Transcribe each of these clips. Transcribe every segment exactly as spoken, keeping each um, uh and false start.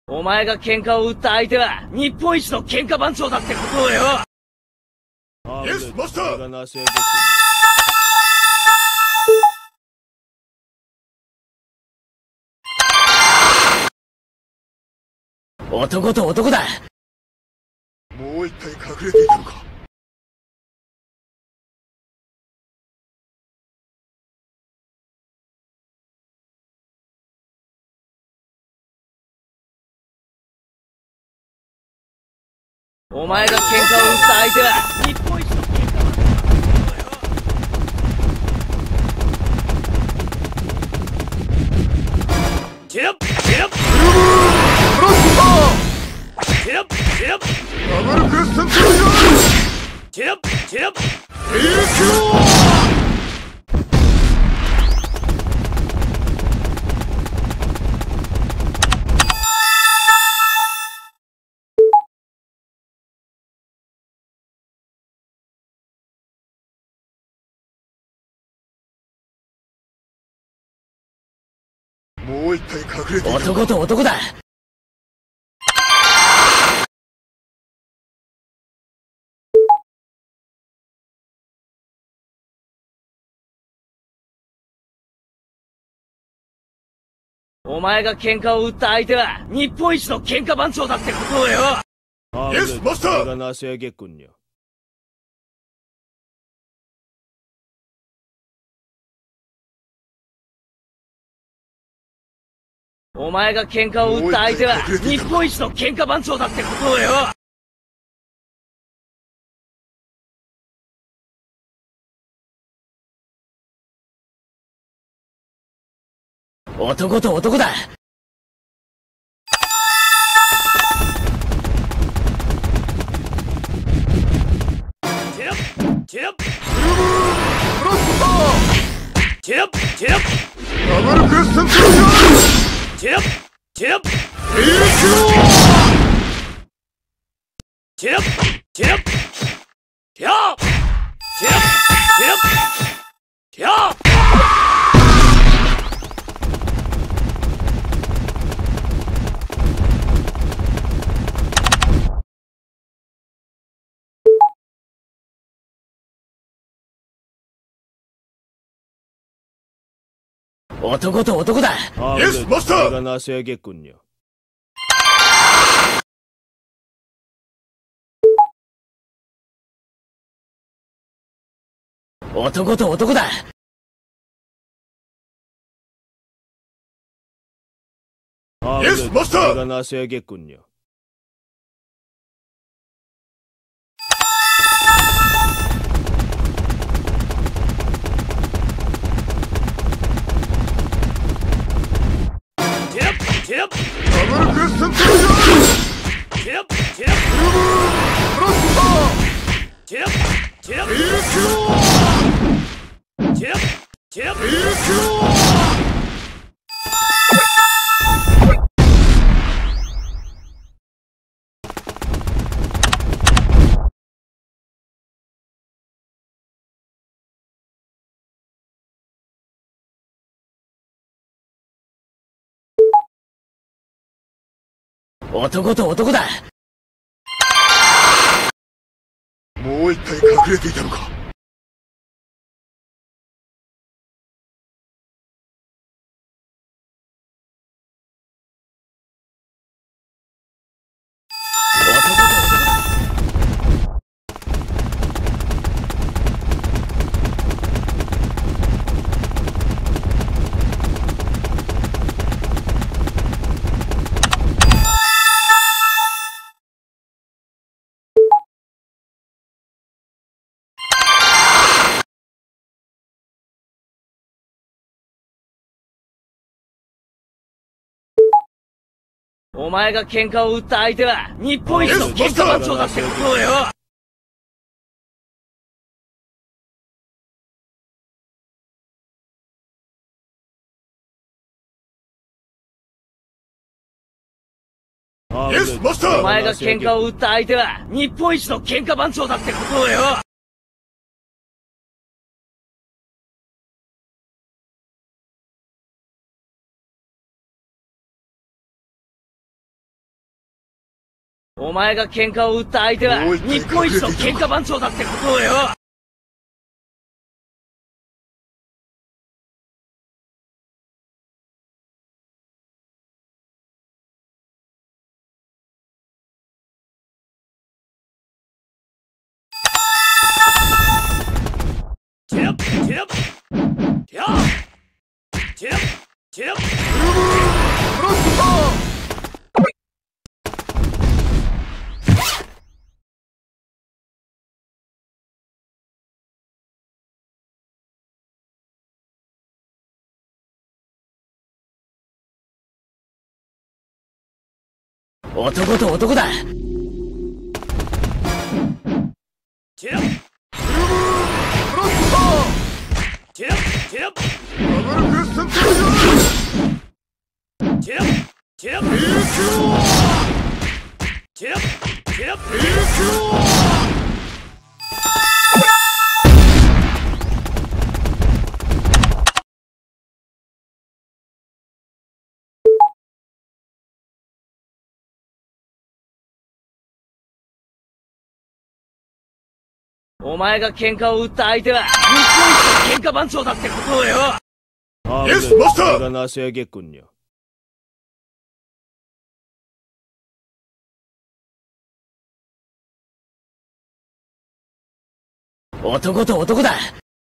お前が喧嘩を売った相手は日本一の喧嘩番長だってことをよ。 イエスマスター。 男と男だ。 もう一体隠れていたのか。 お前が喧嘩を売った相手は日本一の喧嘩番長だってことをよ。チラッチラッブラスター。 チラッチラッダブルクエスセントリア。 チラッチラッ影響。もう一体隠れていた。 男と男だ。お前が喧嘩を売った相手は日本一の喧嘩番長だってことをよ。 イエスマスター。 お前が喧嘩を売った相手は日本一の喧嘩番長だってことをよ。男と男だ。チラッチラッブラスター。 チラッチラッダブルクエスセントリア。 チラッチラッ影響。 チラッチラッチラッチラッチラッチラッ。男と男だ。 イエスマスター。 男と男だ。 イエスマスター。 チラッダブルクエスセントリア。 チラッチラッブラスター。 チラッチラッ影響。 チラッチラッ影響。 男と男だ。 もう一体隠れていたのか。 お前が喧嘩を売った相手は日本一の喧嘩番長だってことをよ。 イエスマスター。 お前が喧嘩を売った相手は日本一の喧嘩番長だってことをよ。 お前が喧嘩を売った相手は日本一の喧嘩番長だってことをよ。チラッチラッチラッチラッチラッ男と男だ。チラッチラッチラッチラッチラッチラッチラッチラッお前が喧嘩を売った相手は日本一の喧嘩番長だってことをよ。 イエスマスター나서야겠군요。 男と男だ。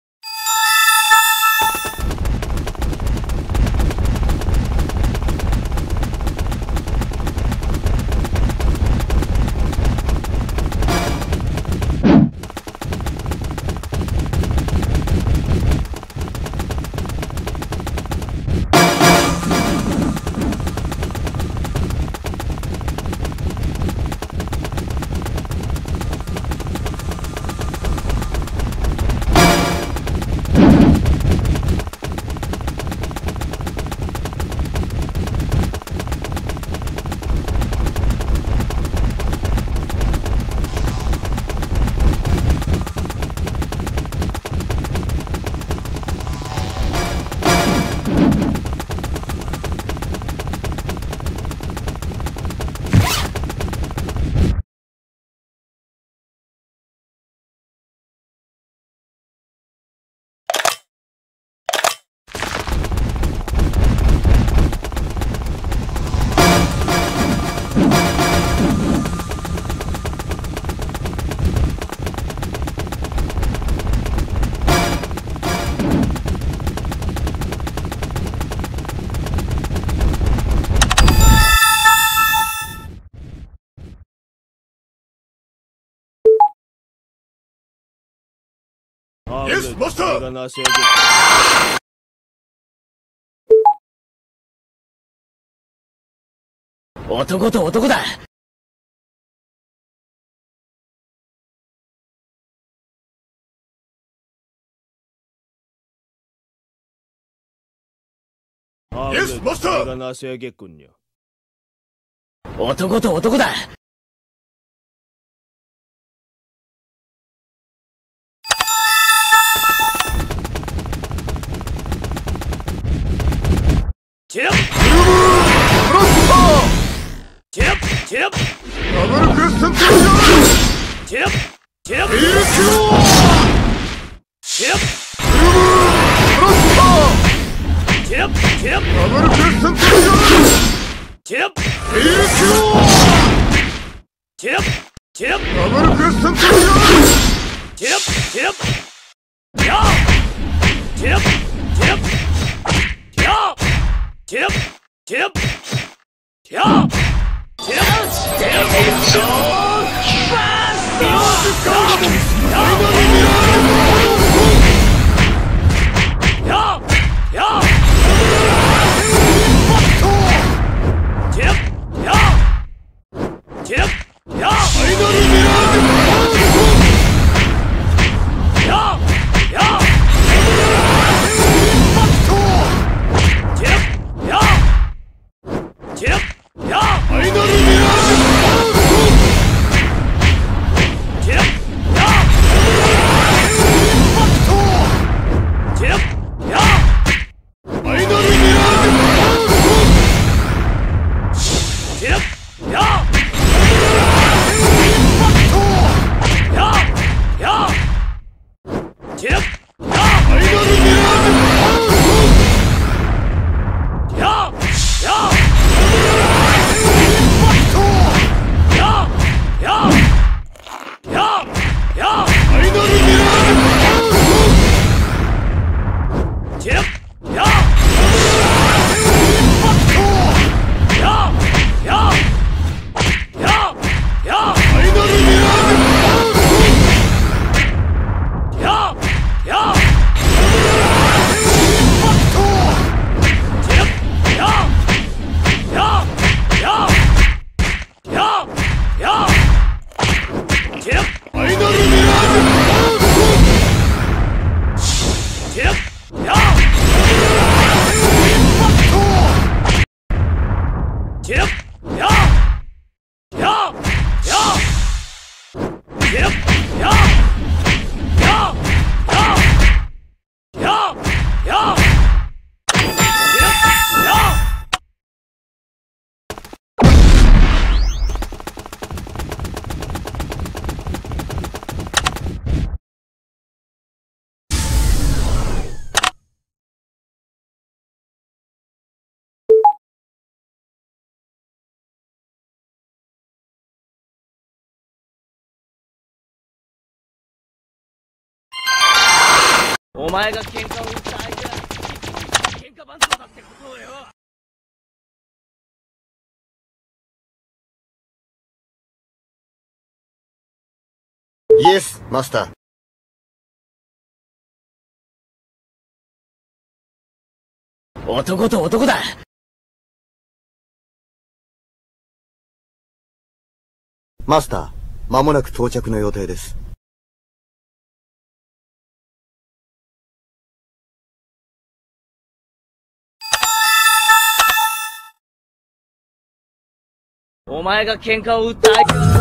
イエスマスター나서야겠。 男と男だ。 イエスマスター나서야겠군요。 男と男だ。チラッチラッチラッダブルクエスセントチラッチラッチラッチラッチラッチラッダブルクエスセントチラッチラッチラッダブルクエスセントチラッチラッヤーチラッチラッヤーチラッチラッチラッチラッチラッショーバーストややチラッやチラッやファイナルミラーややチラッやファイナルミラーチラッやお前が喧嘩を打った相手は喧嘩番長だってことをよ。 イエス、マスター。 男と男だ。 マスター、間もなく到着の予定です。 お前が喧嘩を打った相手は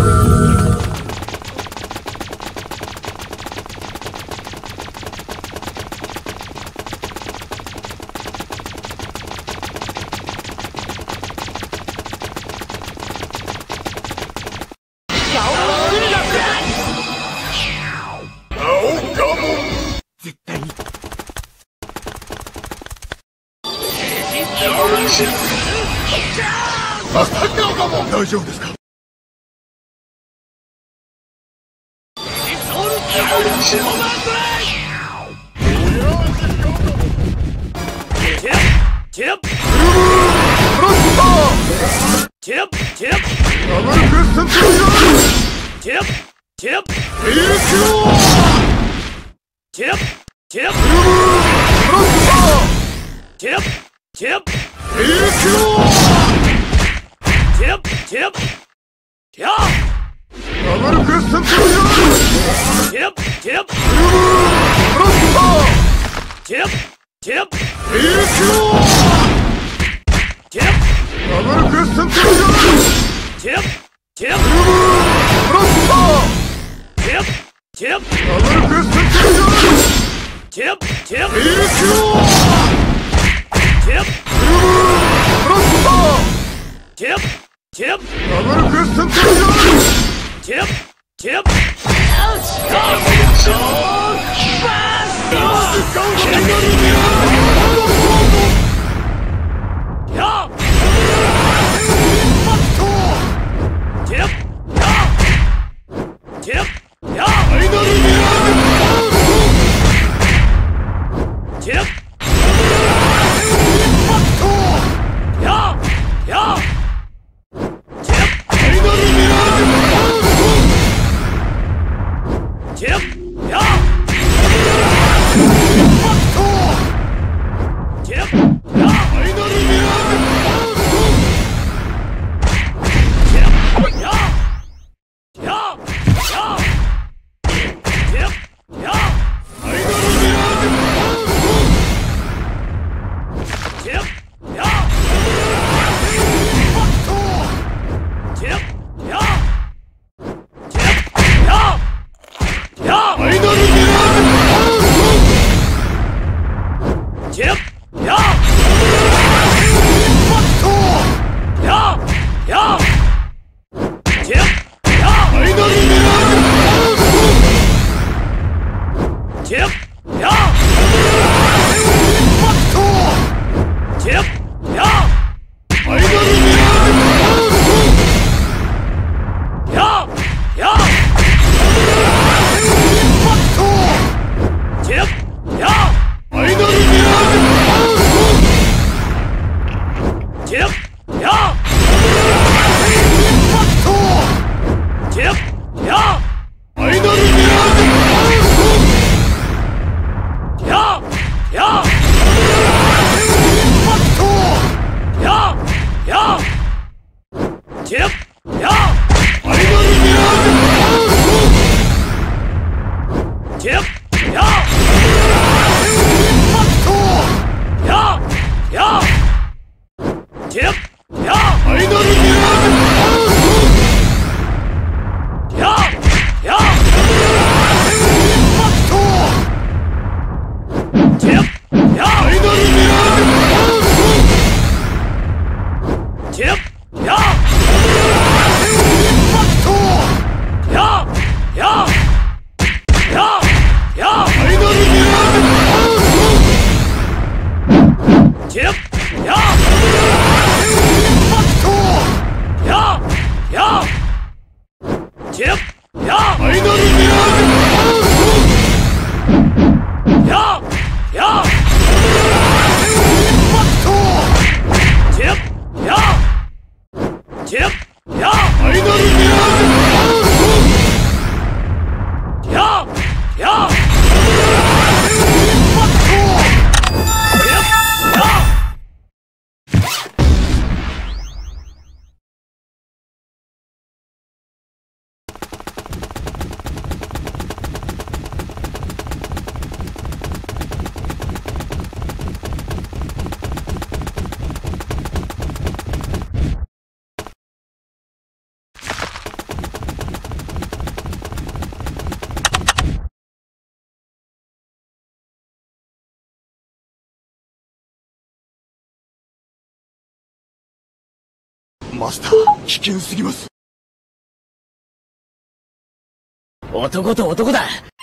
絶対に。マスター、大丈夫ですか？ チラッチラッチラッダブルクレッセントチラッチラッエーキロチラッチラッチラッチラッエーキロチラッチラッチラッダブルクレッセントチラッチラッチラッチラッエーキロチラッダブルクレッセントチラッチラッチラッチラッダブルクレッセントチラッチラッエーキロチラッチラッチラッダブルクレッセントチラッチラッチラッマスター、危険すぎます。 男と男だ。